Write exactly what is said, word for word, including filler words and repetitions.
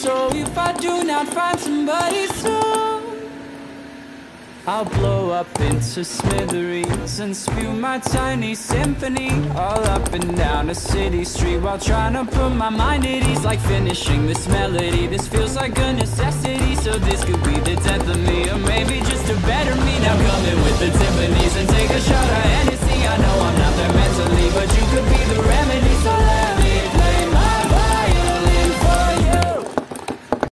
So if I do not find somebody soon, I'll blow up into smithereens and spew my tiny symphony all up and down a city street, while trying to put my mind at ease, like finishing this melody. This feels like a necessity, so this could be the death of me, or maybe just a better me. Now come in with the Tiffany's and take a shot at any